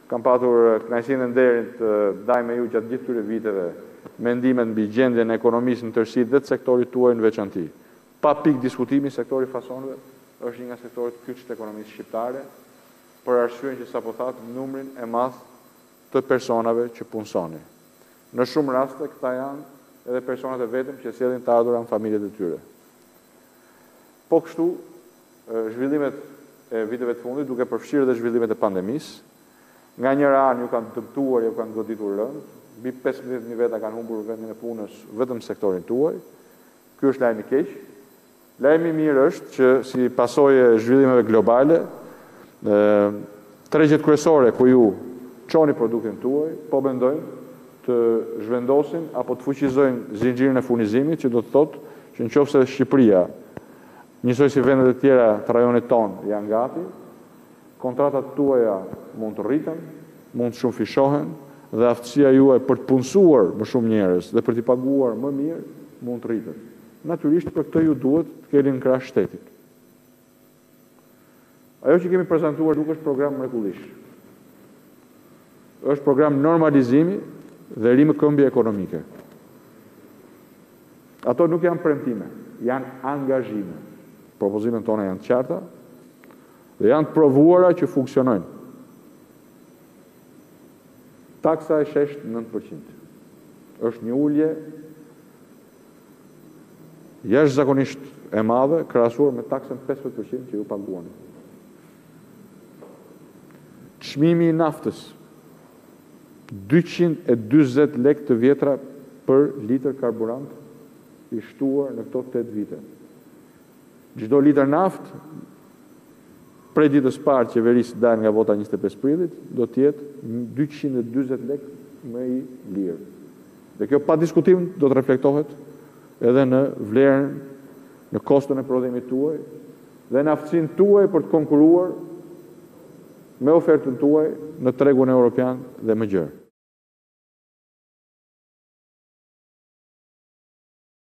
Kam patur kënaqësinë e nderit të ndaj me ju gjatë gjithë këtyre viteve mendimet mbi gjendjen e ekonomisë në tërësi dhe të sektorit tuaj në veçanti. Pa pikë diskutimi, sektori fasonëve është një nga sektorët kyç të ekonomisë shqiptare, për arsyeën që sapo thatë numrin e madh të personave që punsoni. Në shumë raste këta janë edhe personat e vetëm që sjellin të ardhurat në familjet e tyre. Po kështu, zhvillimet e viteve të fundit, duke përfshirë dhe zhvillimet e pandemisë, nga njëra anë ju kanë dëmtuar, ju kanë goditur rënd, mbi 15.000 veta kanë humbur vendin e punës vetëm sektorin tuaj. Ky është lajmi i keq. Lajmi i mirë është që si pasojë e zhvillimeve globale, tregjet kryesore ku ju çoni produktin tuaj, po mendojnë të zhvendosin apo të fuqizojnë zinxhirin e furnizimit, që do të thotë që nëse Shqipëria, njësoj si vendet e tjera të rajonit tonë janë gati, kontratat tuaja mund të rriten, mund të shumëfishohen dhe aftësia juaj për të punësuar më shumë njerëz dhe për t'i paguar më mirë mund të rritet. Natyrisht për këtë ju duhet të keni në krah shtetit. Ajo që kemi prezantuar nuk është program mrekullish. Është program normalizimi dhe rimëkëmbje ekonomike. Ato nuk janë premtime, janë angazhime. Propozimet tona janë të qarta dhe janë të provuara që funksionojnë. Taksa e shesht 9%. Është një ulje jashtëzakonisht e madhe krahasuar me taksën 15% që ju paguani. Çmimi i naftës 240 lekë të vjetra për litër karburant i shtuar në këto 8 vite. Çdo litër naftë prej ditës parë qeverisë dalë nga vota 25 prillit, do të jetë 240 lekë më i lirë. Dhe kjo pa diskutim do të reflektohet edhe në vlerën, në kostën e prodhimit tuaj dhe në aftësinë tuaj për të konkuruar me ofertën tuaj në tregun evropian dhe më gjerë.